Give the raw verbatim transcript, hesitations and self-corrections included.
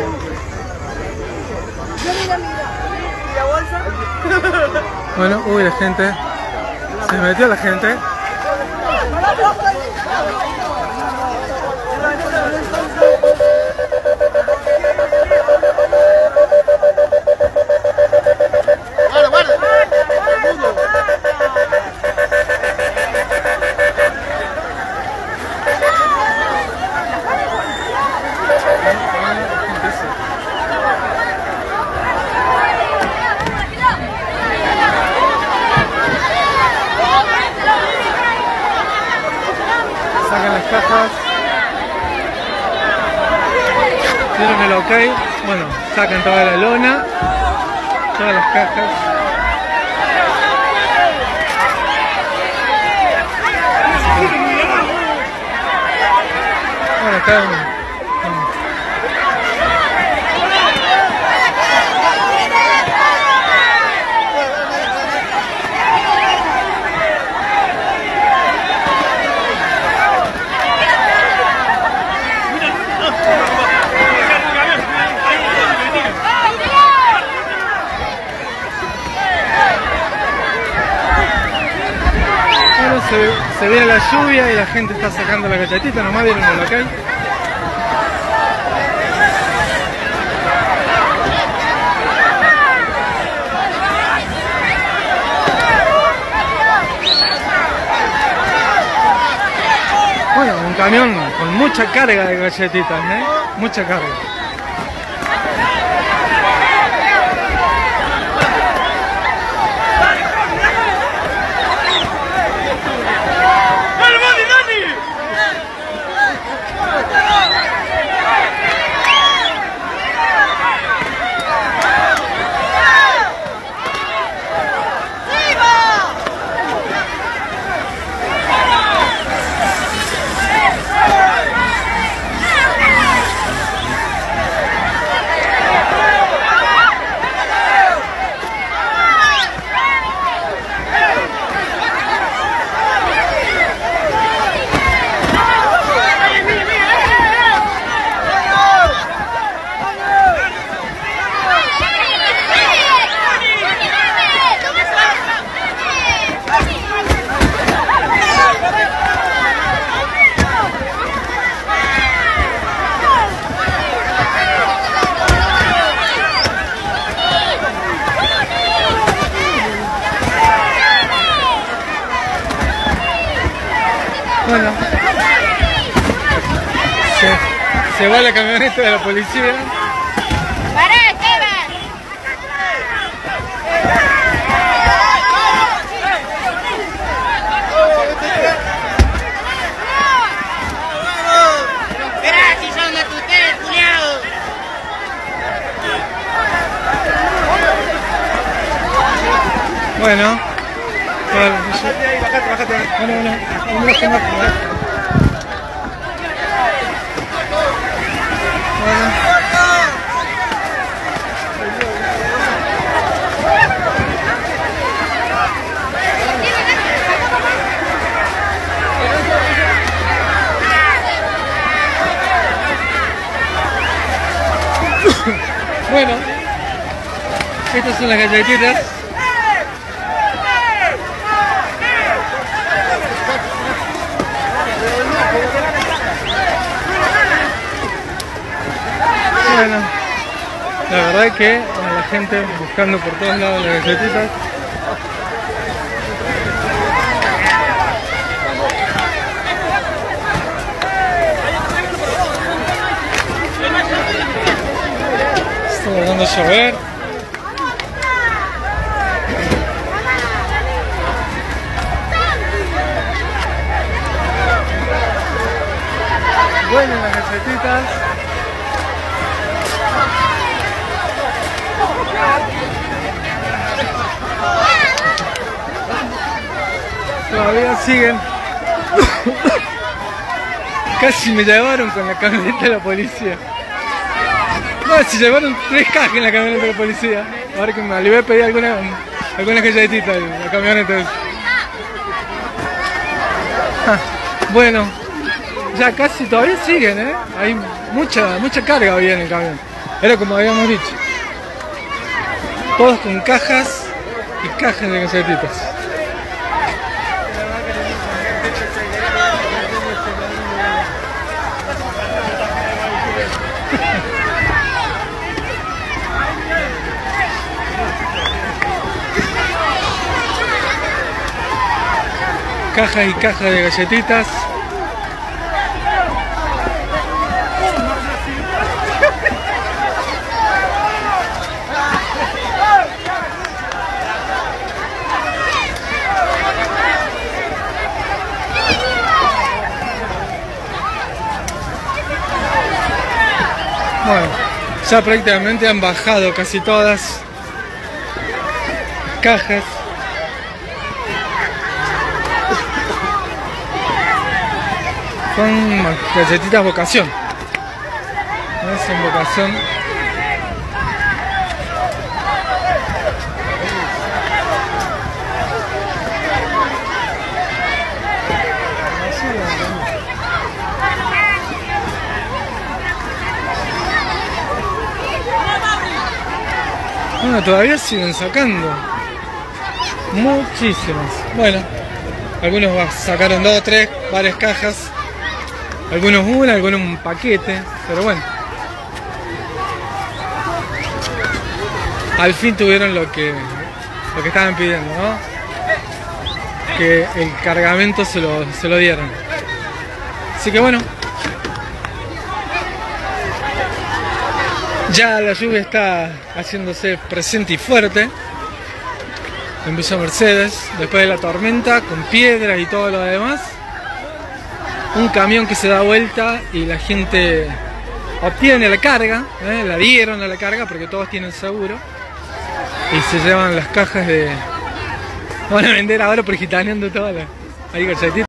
Bueno, uy, la gente. Se metió la gente. Sacan las cajas, dieron el ok, bueno, sacan toda la lona, todas las cajas. Bueno, acá Se, se viene la lluvia y la gente está sacando la galletita, nomás vieron el local. Bueno, un camión con mucha carga de galletitas, ¿eh? Mucha carga. Bueno, se, se va la camioneta de la policía. ¡Para, Esteban! Esperá, si son de ustedes, culiao. Bueno, bueno, bajate, bajate. Bueno, bueno, bueno, bueno. Bueno, estas son las galletitas. Bueno, la verdad es que bueno, la gente buscando por todos lados las galletitas. Está volviendo a llover. Bueno, las galletitas. Todavía siguen. Casi me llevaron con la camioneta de la policía. No, se llevaron tres cajas en la camioneta de la policía. Ahora que me le voy a pedir alguna, algunas galletitas en la camioneta. Ah, bueno, ya casi todavía siguen, ¿eh? Hay mucha, mucha carga hoy en el camión. Era como habíamos dicho. Todos con cajas y cajas de galletitas. Cajas y cajas de galletitas. Bueno, ya prácticamente han bajado casi todas cajas. Son galletitas vocación. No son vocación. Bueno, todavía siguen sacando. Muchísimas. Bueno, algunos sacaron dos o tres, varias cajas. Algunos una, algunos un paquete, pero bueno. Al fin tuvieron lo que lo que estaban pidiendo, ¿no? Que el cargamento se lo, se lo dieron. Así que bueno. Ya la lluvia está haciéndose presente y fuerte en Villa Mercedes, después de la tormenta, con piedras y todo lo demás. Un camión que se da vuelta y la gente obtiene la carga, ¿eh? La dieron a la carga porque todos tienen seguro. Y se llevan las cajas de... Van a vender ahora por gitaneando todas las... Ahí galletitas.